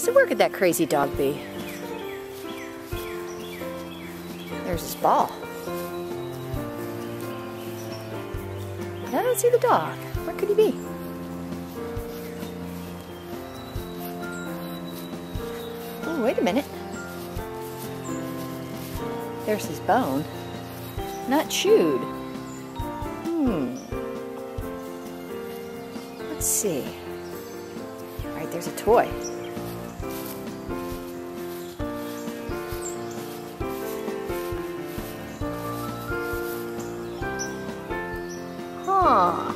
So where could that crazy dog be? There's his ball. I don't see the dog. Where could he be? Oh, wait a minute. There's his bone. Not chewed. Let's see. All right, there's a toy. Huh.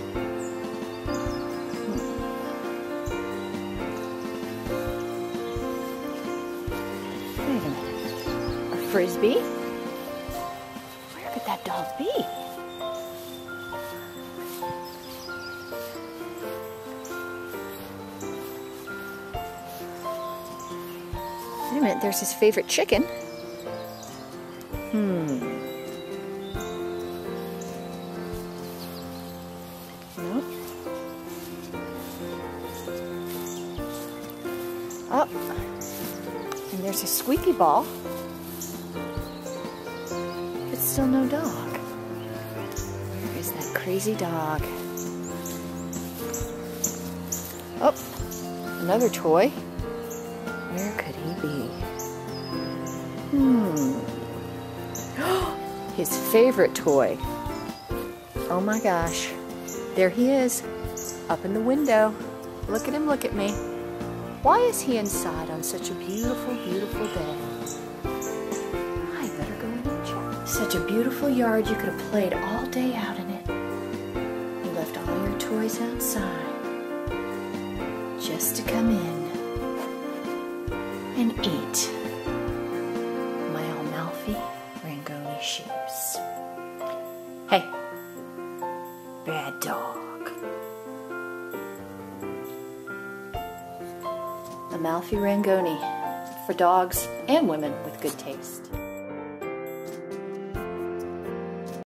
Wait a minute. A frisbee? Where could that dog be? Wait a minute, there's his favorite chicken. Nope. Oh, and there's a squeaky ball. But still no dog. Where is that crazy dog? Oh, another toy. Where could he be? His favorite toy. Oh my gosh. There he is, up in the window. Look at him, look at me. Why is he inside on such a beautiful, beautiful day? I better go in and check. Such a beautiful yard, you could have played all day out in it. You left all your toys outside just to come in and eat my Amalfi Rangoni shoes. Hey, bad dog. Amalfi Rangoni for dogs and women with good taste.